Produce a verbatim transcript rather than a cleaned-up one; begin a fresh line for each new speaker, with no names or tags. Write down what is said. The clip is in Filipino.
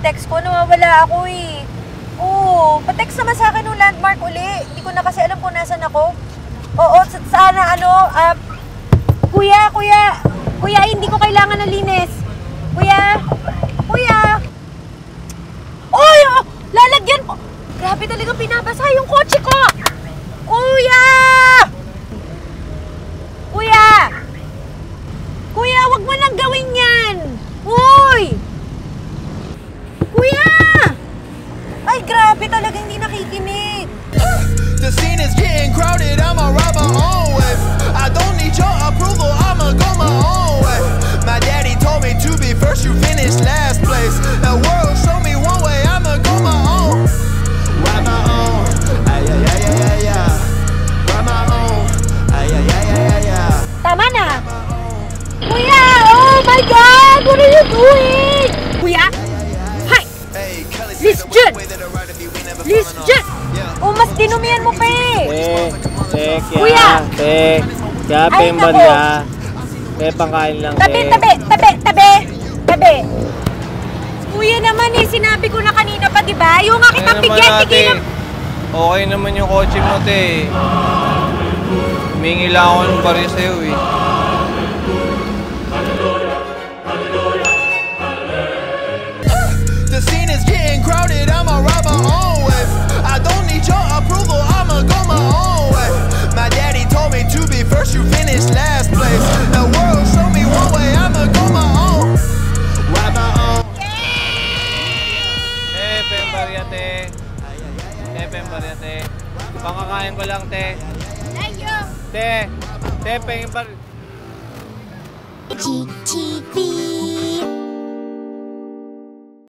text ko, nawawala ako eh. Oo, pa-text naman sa akin yung landmark uli. Hindi ko na kasi alam kung nasan ako. Oo, sana ano, uh, kuya, kuya, kuya, hindi ko kailangan ng linis. Kuya, kuya. Oy, oh, lalagyan ko. Grabe talaga pinabasa yung kotse ko. Kuya! Kuya! Kuya, wag mo nang gawin yan! Uy! Kuya! Ay, grabe talaga, hindi nakikinig.
The scene is getting crowded, I'ma ride my own wave. I don't need your approval, I'ma go my own way. My daddy told me to be first, you finish last place. The world show me one way, I'ma go my own. Ride my own, ay ay ay ay ay ay. Ride my own, ay ay ay ay ay ay.
Tama na! Kuya! Oh my God! What are you doing? Kuya? Hi! Liz Jun! Liz Jun! Oh, mas dinumihan mo pa eh!
Te, te, kya,
Kuya!
te, kya,
Ay,
pemban
nako.
ya. Te, pangkain lang,
Tabi,
te.
tabi, tabi, tabi! Tabi! Kuya naman eh, sinabi ko na kanina pa, di ba? Yung nga kitang bigyan, tigilan.
Okay naman yung kotse mo, te. Humingi lang ako ng barya sa'yo, eh.
The scene is getting crowded, I'ma ride my own wave. I don't need your approval, I'ma go my own way. My daddy told me to be first, you finish last place. The world show me one way, I'ma go my own. Ride my own.
Te, pembarya, te. Te, pembarya, te. Pangkakain ko lang, te.
Thank you!
Te, te, pembarya.
G T V